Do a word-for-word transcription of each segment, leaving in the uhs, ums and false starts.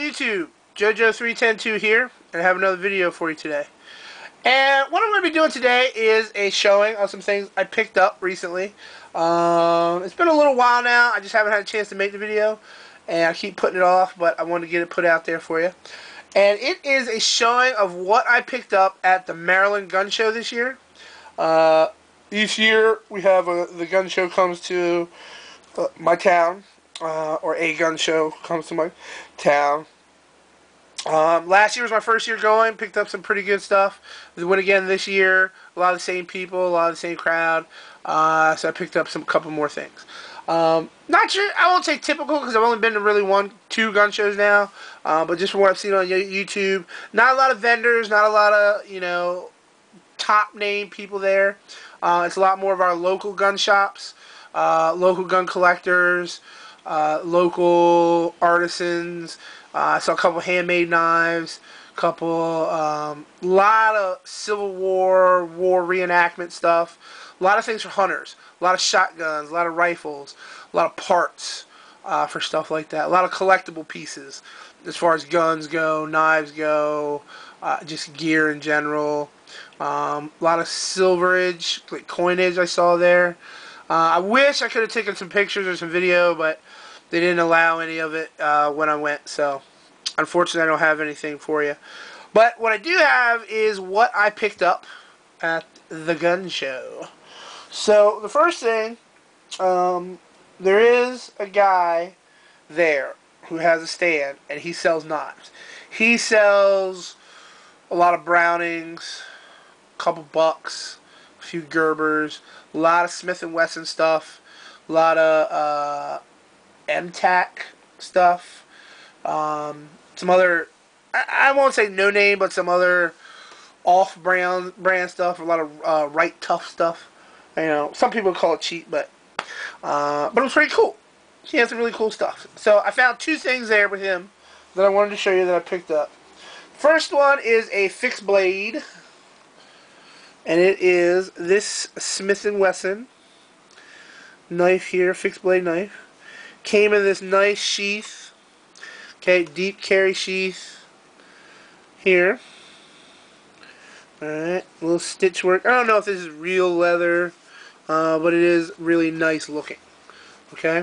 YouTube? JoJo three ten two here, and I have another video for you today. And what I'm going to be doing today is a showing of some things I picked up recently. Um, it's been a little while now. I just haven't had a chance to make the video, and I keep putting it off, but I want to get it put out there for you. And it is a showing of what I picked up at the Maryland Gun Show this year. Uh, each year we have a, the gun show comes to uh, my town, uh, or a gun show comes to my town. Um, last year was my first year going, picked up some pretty good stuff. Went again this year, a lot of the same people, a lot of the same crowd, uh, so I picked up some couple more things. Um, not sure, I won't say typical because I've only been to really one, two gun shows now, uh, but just from what I've seen on YouTube, not a lot of vendors, not a lot of, you know, top name people there. Uh, it's a lot more of our local gun shops, uh, local gun collectors, uh, local artisans. Uh, I saw a couple handmade knives, couple, um, lot of Civil War, war reenactment stuff, a lot of things for hunters, a lot of shotguns, a lot of rifles, a lot of parts uh, for stuff like that, a lot of collectible pieces as far as guns go, knives go, uh, just gear in general. Um, a lot of silverage, like coinage I saw there. Uh, I wish I could have taken some pictures or some video, but they didn't allow any of it uh, when I went, so unfortunately I don't have anything for you. But what I do have is what I picked up at the gun show. So the first thing, um, there is a guy there who has a stand, and he sells knives. He sells a lot of Brownings, a couple Bucks, a few Gerbers, a lot of Smith and Wesson stuff, a lot of uh, M TAC stuff, um, some other, I, I won't say no name, but some other off-brand brand stuff, a lot of uh, Right Tough stuff. You know, some people call it cheap, but uh, but it was pretty cool. He has some really cool stuff. So I found two things there with him that I wanted to show you that I picked up. First one is a fixed blade, and it is this Smith and Wesson knife here, fixed blade knife. Came in this nice sheath, okay, deep carry sheath here. Alright, a little stitch work. I don't know if this is real leather, uh, but it is really nice looking. Okay,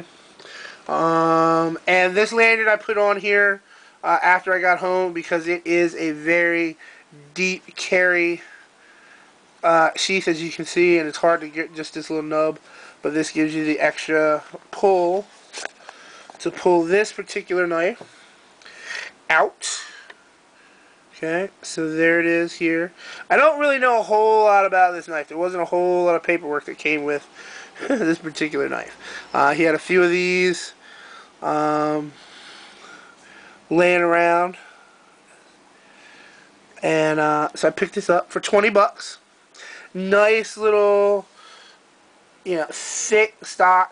um, and this lanyard I put on here uh, after I got home because it is a very deep carry uh, sheath, as you can see, and it's hard to get just this little nub, but this gives you the extra pull to pull this particular knife out. Okay, so there it is here. I don't really know a whole lot about this knife. There wasn't a whole lot of paperwork that came with this particular knife. Uh, he had a few of these um, laying around, and uh, so I picked this up for twenty bucks. Nice little, you know, thick stock.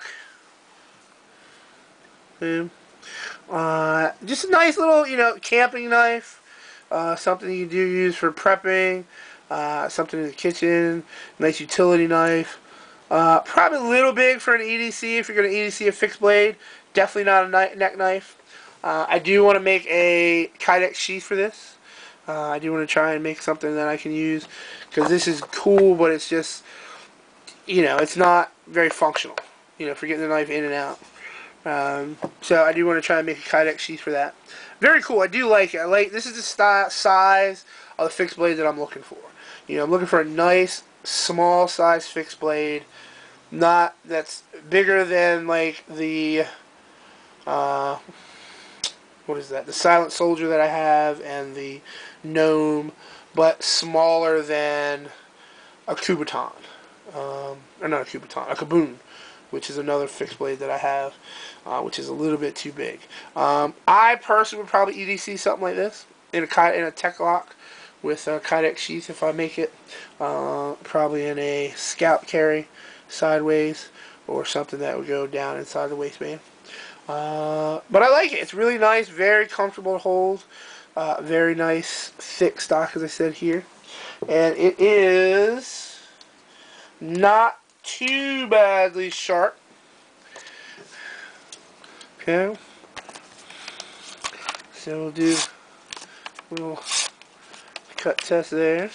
Uh, just a nice little, you know, camping knife. Uh, something you do use for prepping. Uh, something in the kitchen. Nice utility knife. Uh, probably a little big for an E D C if you're going to E D C a fixed blade. Definitely not a knife, neck knife. Uh, I do want to make a Kydex sheath for this. Uh, I do want to try and make something that I can use because this is cool, but it's just, you know, it's not very functional. You know, for getting the knife in and out. Um, so I do want to try and make a Kydex sheath for that. Very cool. I do like it. I like this is the style, size of the fixed blade that I'm looking for. You know, I'm looking for a nice, small size fixed blade, not that's bigger than like the uh, what is that? The Silent Soldier that I have and the Gnome, but smaller than a Kubotan, um, or not a Kubotan, a Kaboon, which is another fixed blade that I have, uh, which is a little bit too big. Um, I personally would probably E D C something like this in a in a Tek-Lok with a Kydex sheath if I make it. Uh, probably in a Scout carry sideways or something that would go down inside the waistband. Uh, but I like it. It's really nice, very comfortable to hold. Uh, very nice, thick stock, as I said here. And it is not too badly sharp. Okay. So we'll do a little cut test there.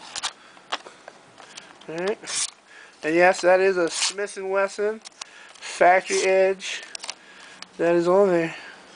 Alright. And yes, that is a Smith and Wesson factory edge. That is on there.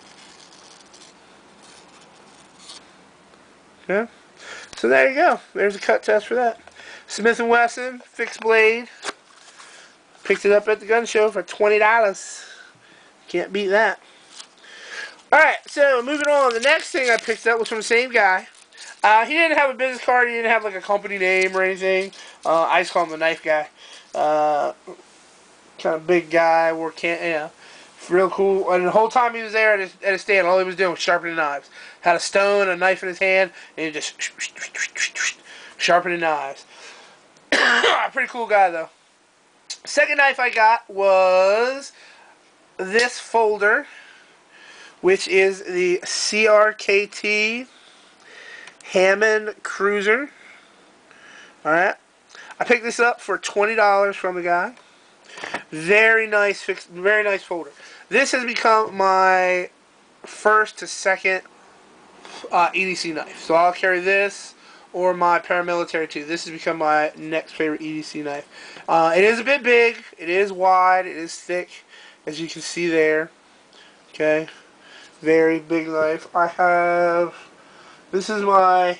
Okay. So there you go. There's a cut test for that. Smith and Wesson fixed blade. Picked it up at the gun show for twenty dollars. Can't beat that. Alright, so moving on. The next thing I picked up was from the same guy. Uh, he didn't have a business card. He didn't have like a company name or anything. Uh, I just call him the knife guy. Uh, kind of big guy. Wore can you know, real cool. And the whole time he was there at his, at his stand, all he was doing was sharpening knives. Had a stone, a knife in his hand, and he just sharpening knives. Pretty cool guy though. Second knife I got was this folder, which is the C R K T Hammond Cruiser. Alright. I picked this up for twenty dollars from the guy. Very nice fixed, very nice folder. This has become my first to second uh, E D C knife. So I'll carry this or my paramilitary two. This has become my next favorite E D C knife. Uh, it is a bit big. It is wide. It is thick, as you can see there. Okay. Very big knife. I have... This is my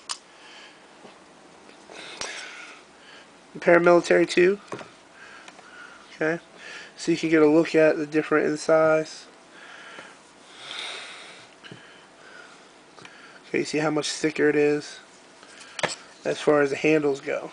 paramilitary two. Okay. So you can get a look at the difference in size. Okay, you see how much thicker it is as far as the handles go.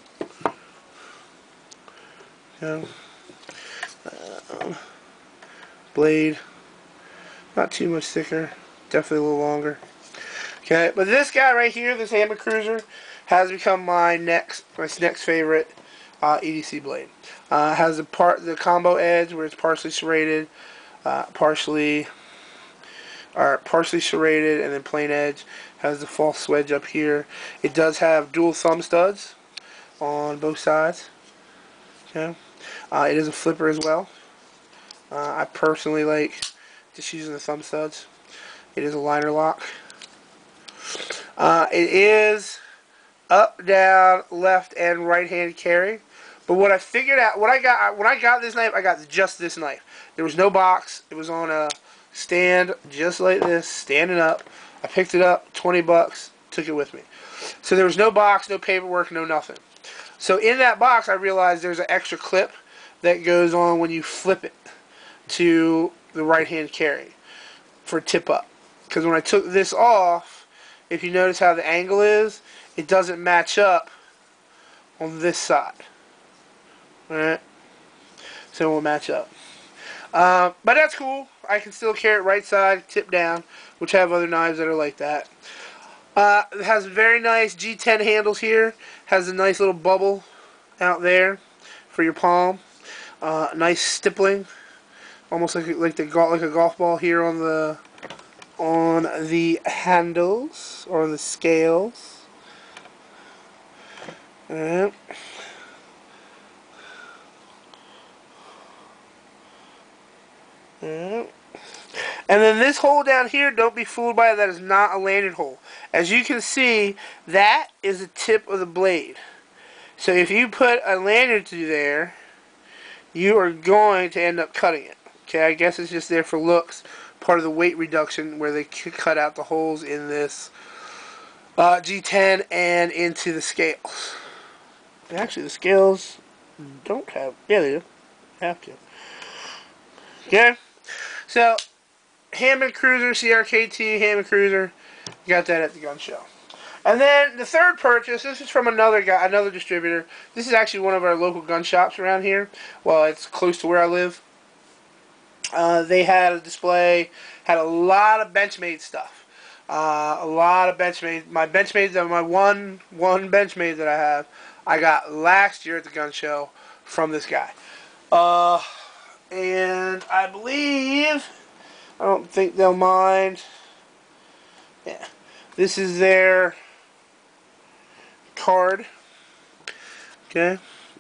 Okay. Uh, blade, not too much thicker, definitely a little longer. Okay, but this guy right here, this Hammond Cruiser, has become my next, my next favorite uh, E D C blade. Uh, has the part, the combo edge where it's partially serrated, uh, partially, or partially serrated, and then plain edge. Has the false wedge up here. It does have dual thumb studs on both sides. Okay, uh, it is a flipper as well. Uh, I personally like just using the thumb studs. It is a liner lock. Uh, it is up, down, left, and right hand carry. But what I figured out, what I got when I got this knife, I got just this knife. There was no box. It was on a stand just like this, standing up. I picked it up, twenty bucks, took it with me. So there was no box, no paperwork, no nothing. So in that box, I realized there's an extra clip that goes on when you flip it to the right hand carry for tip up. Because when I took this off, if you notice how the angle is, it doesn't match up on this side. Alright? So it won't match up. Uh, but that's cool. I can still carry it right side, tip down, which have other knives that are like that. Uh, it has very nice G ten handles here. Has a nice little bubble out there for your palm. Uh, nice stippling, almost like like the like a golf ball here on the on the handles or on the scales. Alright. Alright. And then this hole down here, don't be fooled by it, that is not a lanyard hole. As you can see, that is the tip of the blade. So if you put a lanyard through there, you are going to end up cutting it. Okay, I guess it's just there for looks, part of the weight reduction where they cut out the holes in this uh, G ten and into the scales. Actually, the scales don't have, yeah they do, have to. Okay, so Hammond Cruiser, C R K T Hammond Cruiser, got that at the gun show. And then the third purchase, this is from another guy, another distributor. This is actually one of our local gun shops around here. Well, it's close to where I live. Uh, they had a display, had a lot of Benchmade stuff. Uh, a lot of Benchmade. My Benchmade, my one one Benchmade that I have, I got last year at the gun show from this guy. Uh, and I believe, I don't think they'll mind. Yeah, this is their card. Okay.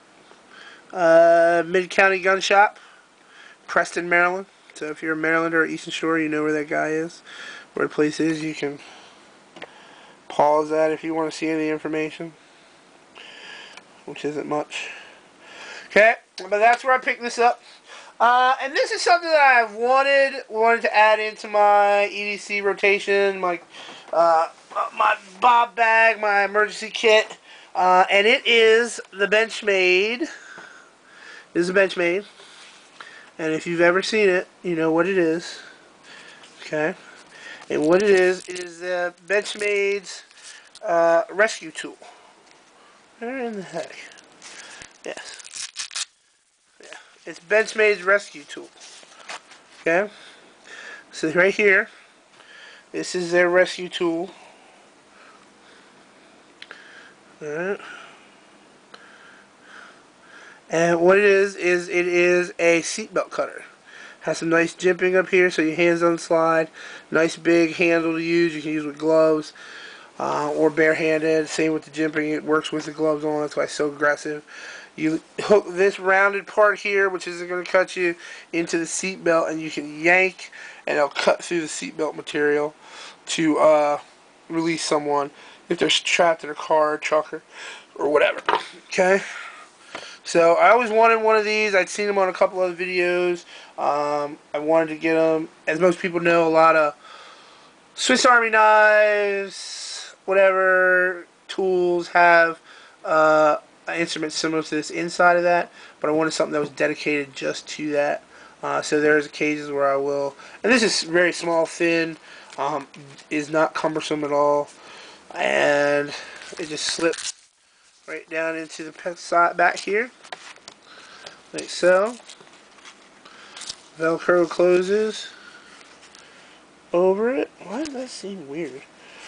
Uh, Mid-County Gun Shop, Preston, Maryland. So if you're a Marylander or Eastern Shore, you know where that guy is. where the place is. You can pause that if you want to see any information, which isn't much. Okay, but that's where I picked this up. Uh, and this is something that I've wanted wanted to add into my E D C rotation, my uh, my Bob bag, my emergency kit, uh, and it is the Benchmade. This is a Benchmade, and if you've ever seen it, you know what it is. Okay, and what it is is the Benchmade's uh, rescue tool. Where in the heck? Yes. It's Benchmade's rescue tool. Okay? So right here, this is their rescue tool. Alright. And what it is, is it is a seatbelt cutter. Has some nice jimping up here so your hands don't slide. Nice big handle to use. You can use with gloves uh, or barehanded. Same with the jimping. It works with the gloves on. That's why it's so aggressive. You hook this rounded part here, which isn't going to cut you, into the seat belt, and you can yank, and it'll cut through the seat belt material to uh, release someone if they're trapped in a car or truck or, or whatever. Okay? So I always wanted one of these. I'd seen them on a couple other videos. Um, I wanted to get them. As most people know, a lot of Swiss Army knives, whatever, tools have uh, an instrument similar to this inside of that, but I wanted something that was dedicated just to that. Uh, so there's occasions where I will, and this is very small, thin, um, is not cumbersome at all, and it just slips right down into the side back here, like so. Velcro closes over it. Why does that seem weird?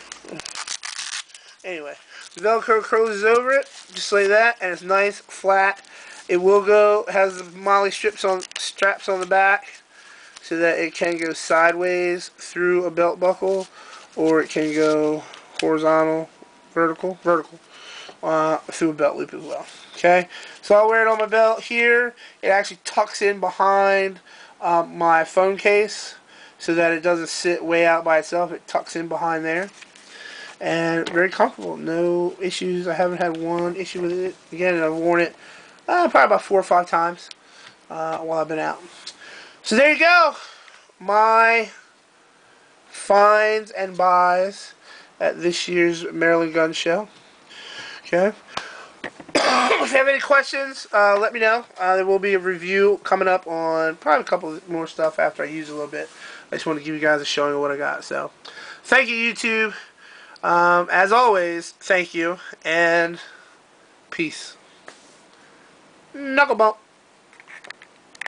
Anyway, the Velcro closes over it, just like that, and it's nice, flat. It will go, has the MOLLE strips on, straps on the back, so that it can go sideways through a belt buckle, or it can go horizontal, vertical, vertical, uh, through a belt loop as well. Okay, so I'll wear it on my belt here. It actually tucks in behind um, my phone case, so that it doesn't sit way out by itself. It tucks in behind there. And very comfortable, no issues. I haven't had one issue with it. Again, I've worn it uh, probably about four or five times uh, while I've been out. So there you go, my finds and buys at this year's Maryland Gun Show. Okay. If you have any questions, uh, let me know. Uh, there will be a review coming up on probably a couple more stuff after I use it a little bit. I just want to give you guys a showing of what I got. So, thank you, YouTube. Um, as always, thank you, and peace. Knuckle bump.